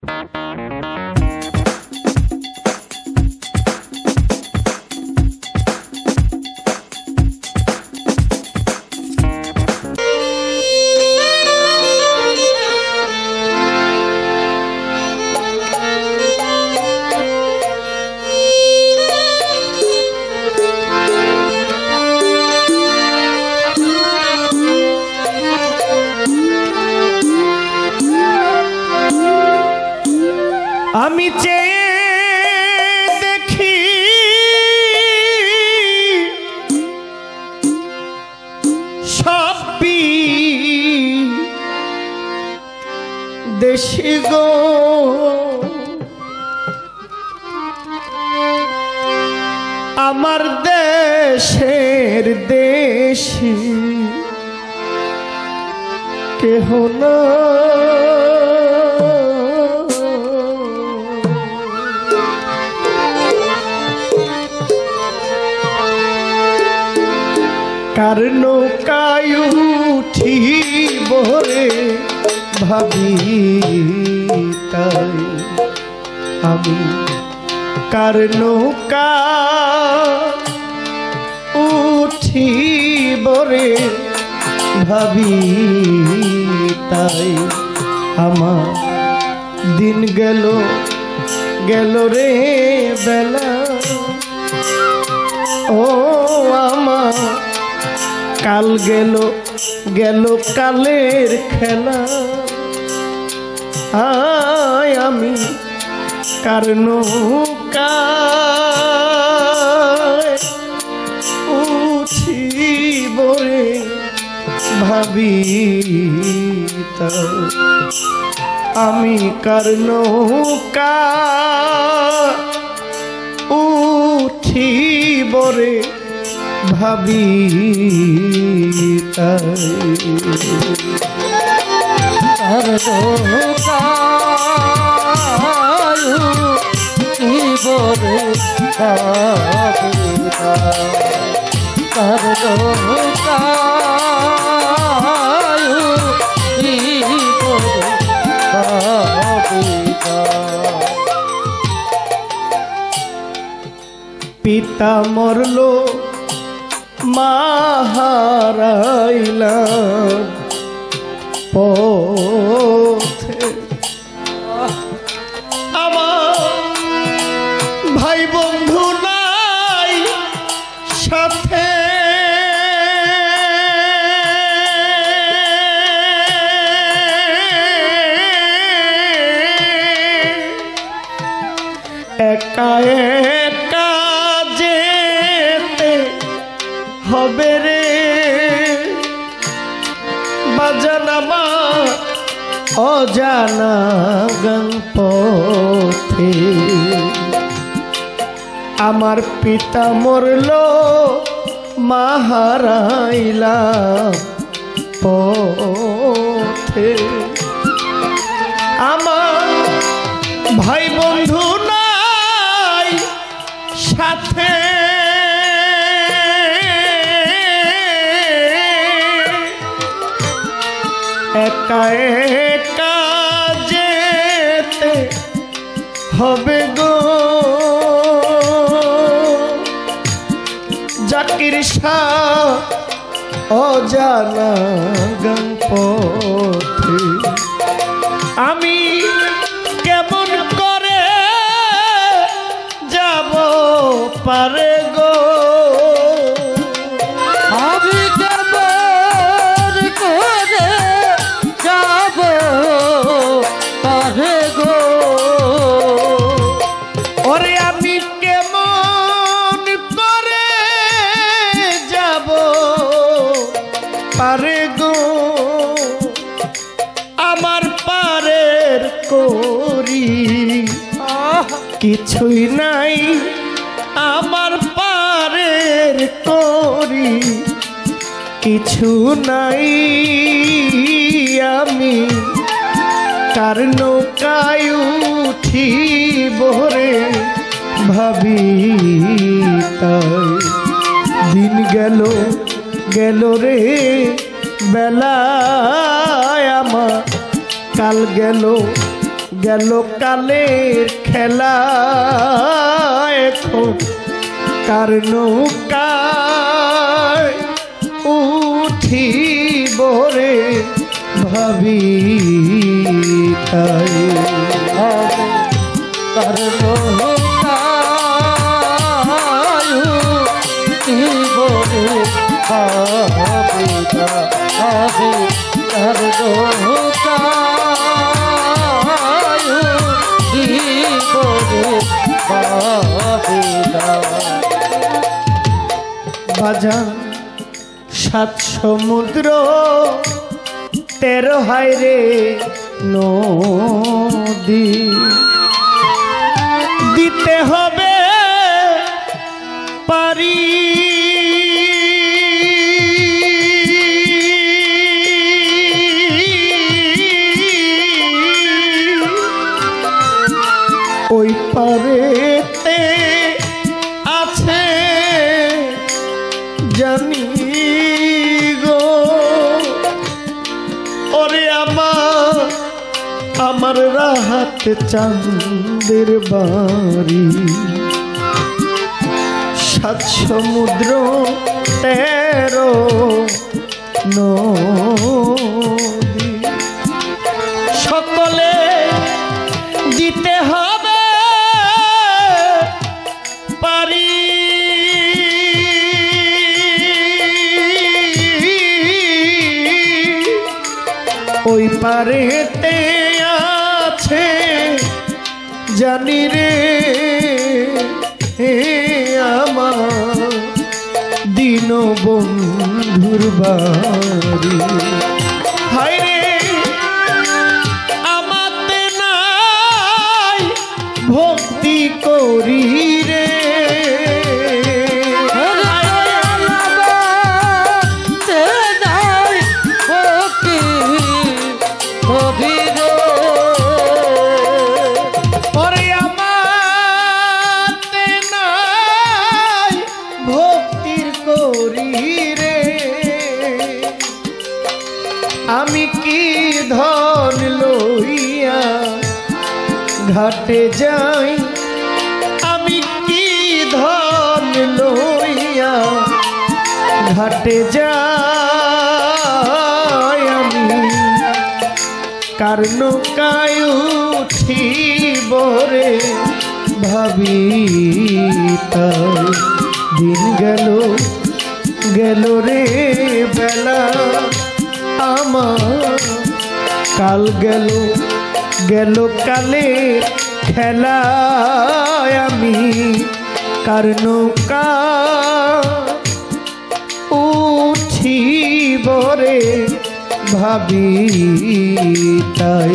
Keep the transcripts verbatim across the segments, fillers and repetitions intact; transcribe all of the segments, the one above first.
আমি চেয়ে দেখি সবই দেশি গো, আমার দেশের দেশি কেহ না। কার নৌকায় উঠিব রে ভাবি তাই আমি, কার নৌকা উঠিব রে ভাবি তাই আমার দিন গেল গেল রে বেলা, ও আমার কাল গেল গেল কালের খেলা। আয় আমি কার নৌকায় উঠিব রে ভাবি তাই আমি, কার নৌকা উঠিব রে ভাবি তাই। কার নৌকায় উঠিব রে ভাবি তাই, কার নৌকায় উঠিব রে ভাবি তাই। পিতা মরলো মা হারাইলাম পথে, আমার ভাই বন্ধু নাই সাথে, একা একা যেতে হবে রে বাজানা মা অজানা গান পথে। আমার পিতা মরল মা হারাইলাম পথে, আমার ভাই বন্ধু নাই সাথে, একা একা যেতে হবে গো জাকির শাহ অজানা গান পথে। আমি কেমন করে যাব পারে গো, আমি কেমন করে যাব পারে গো, ওরে আমি কেমন করে যাব পারে গো, আমার পারের করি কিছুই নাই, আমার পারের করি কিছু নাই। আমি কার নৌকায় উঠিব রে ভাবি তাই দিন গেল গেল রে বেলা, আমার কাল গেল গেল কালের খেলা এখন কার নৌকায় উঠিব রে ভাবি তাই কার নৌকায় উঠিব রে ভাবি তাই কার নৌকায় উঠিব রে ভাবি তাই বাজান সাত সমুদ্র তেরো হায় রে নদী দিতে হবে পারি ওই পারেতে আছে জানি গো ওরে আমার আমার রাহাত চাঁদের বাড়ি সাত সমুদ্র তেরো নদী সকলে দিতে হবে পারি ওই পারেতে আছে জানি রে হে আমার দিন বন্ধুর বাড়ি হায় রে আমাতে নাই ভক্তি করি রে আমি কি ধন লইয়া ঘাটে যাই আমি কি ধন লইয়া ঘাটে যাই আমি কার নৌকায় উঠিব রে ভাবি তাই দিন গেল গেল রে বেলা আমার কাল গেল গেল কালে খেলা আমি কার নৌকা উঠিব রে ভাবি তাই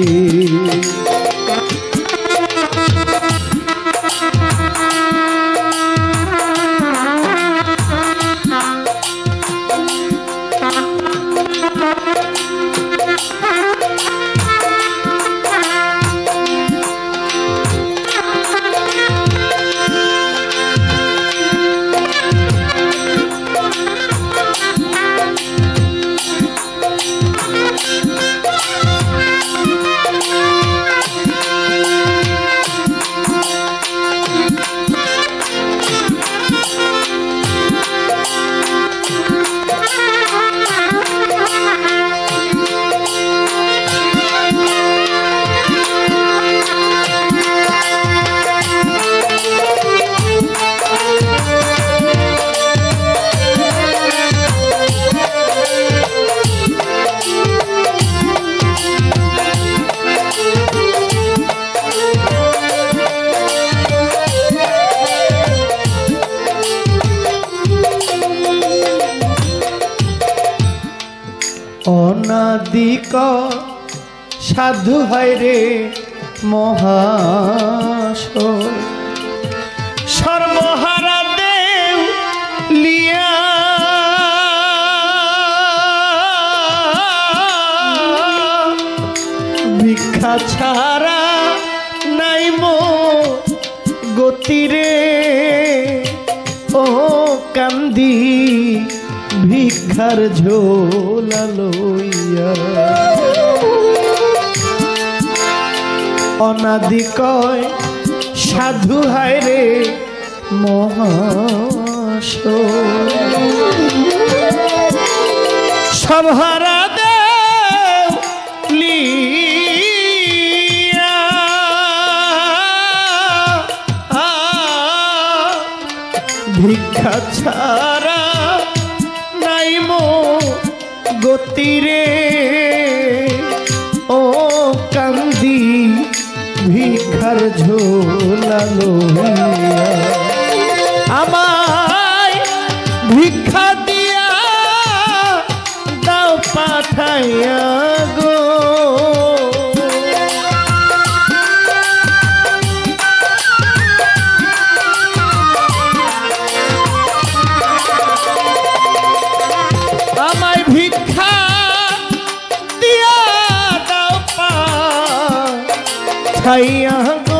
অনাদিক সাধু হয় রে মহাশয় সর্বহারা দেও লিয়া ভিক্ষা ছাড়া নাই মো গতিরে ও কান্দি ভিক্ষার ঝোলা লইয়া অনাদি কয় সাধু হায় রে মহাশ সভারা দেও লিয়া ভিক্ষা ছাড়া নাই মো গতিরে ও কান্দি ভিক্ষার ঝোলা লইয়া আমায় ভিক্ষা দিয়া দাও পাঠাইয়া গো আমায় ভিক্ষা দিয়া দাও পাঠাইয়া গো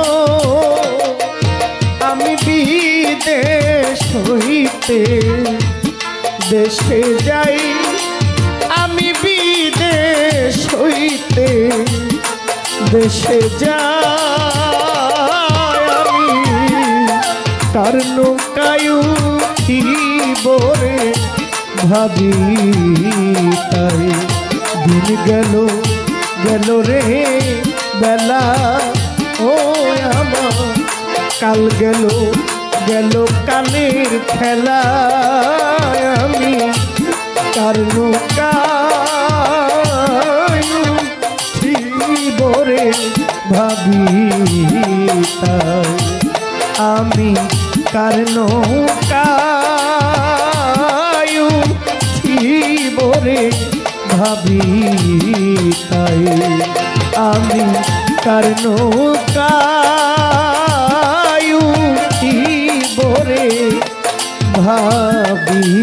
আমি বিদেশ হইতে দেশে যাই আমি বিদেশ হইতে দেশে যাই আমি তার নৌকায় বরে ভাবি তাই দিন গেল গেল রে বেলা ও আমার কাল গেল গেল কালের খেলা আমি কার নৌকায় বরে ভাবি তাই আমি কার নৌকায় বরে ভাবি তাই আমি কার নৌকায় বরে ভাবি